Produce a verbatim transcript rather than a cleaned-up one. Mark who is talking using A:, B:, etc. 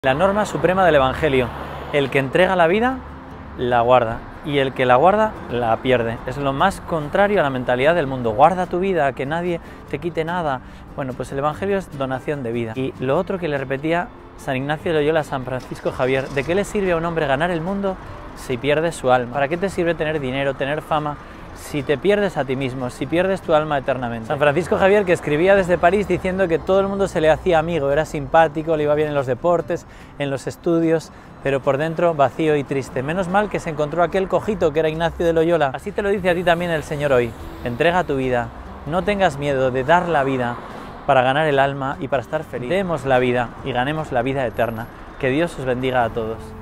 A: La norma suprema del Evangelio: el que entrega la vida, la guarda, y el que la guarda, la pierde. Es lo más contrario a la mentalidad del mundo. Guarda tu vida, que nadie te quite nada. Bueno, pues el Evangelio es donación de vida. Y lo otro que le repetía San Ignacio de Loyola a San Francisco Javier: ¿de qué le sirve a un hombre ganar el mundo si pierde su alma? ¿Para qué te sirve tener dinero, tener fama, si te pierdes a ti mismo, si pierdes tu alma eternamente? San Francisco Javier, que escribía desde París diciendo que todo el mundo se le hacía amigo, era simpático, le iba bien en los deportes, en los estudios, pero por dentro vacío y triste. Menos mal que se encontró aquel cojito que era Ignacio de Loyola. Así te lo dice a ti también el Señor hoy: entrega tu vida, no tengas miedo de dar la vida para ganar el alma y para estar feliz. Demos la vida y ganemos la vida eterna. Que Dios os bendiga a todos.